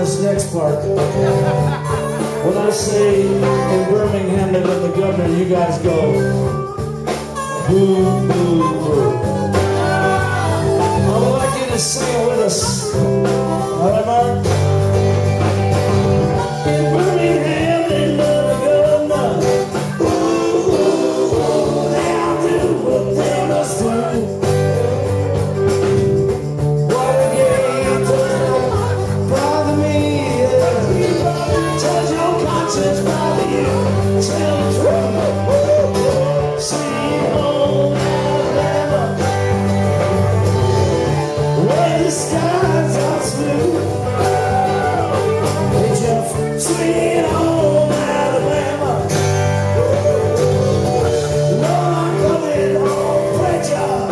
this next part. When I say in Birmingham that I'm the governor, you guys go boo, boo, boo. I would like you to sing it with us. All right, Mark? Birmingham, they love the governor. Ooh, ooh, ooh, they'll do what they must do. Tell the truth. Sweet home Alabama, where the skies are blue. Hey Jeff, sweet home Alabama, Lord, I'm coming home, great job.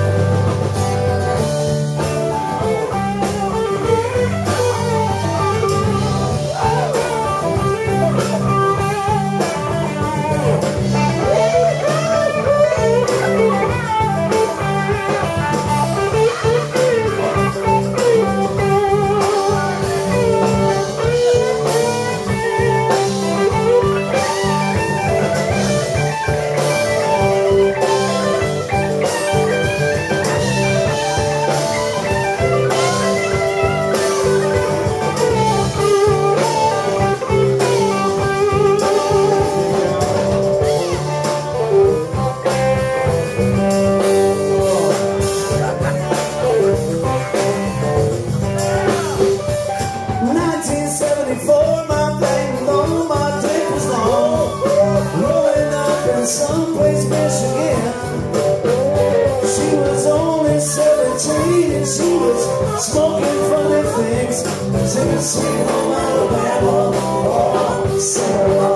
Someplace Michigan. She was only 17 and she was smoking funny things, singing Sweet Home Alabama. Oh, so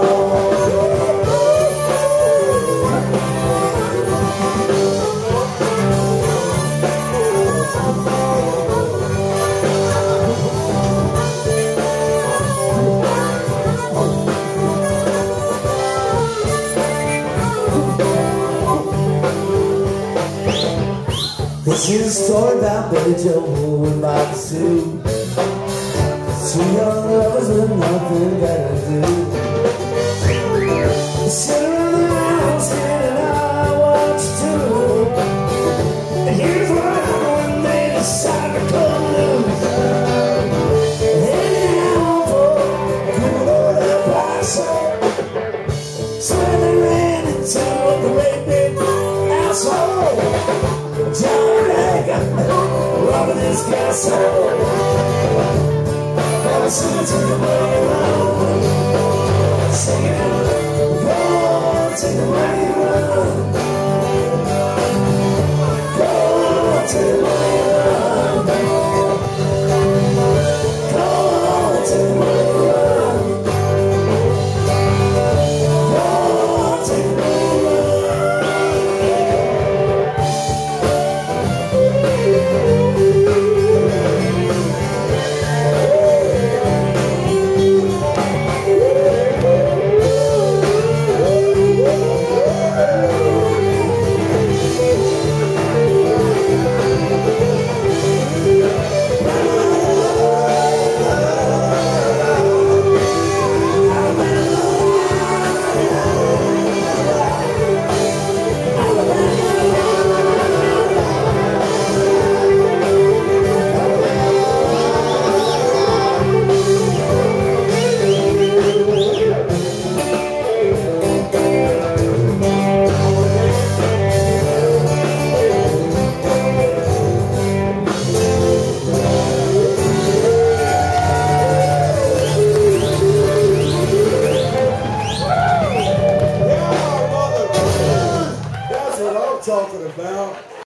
this is a story about Billy Joe and Bobby Sue. Two young lovers with nothing better to do. They sit around the house and I watch too. And here's what happened when they decide to cut loose. Heading out for good old El Paso. So they ran into a great big asshole. John Hager, robbing his castle. Ever since he took away around, singing, go on, take the way you run. Go on, take the way.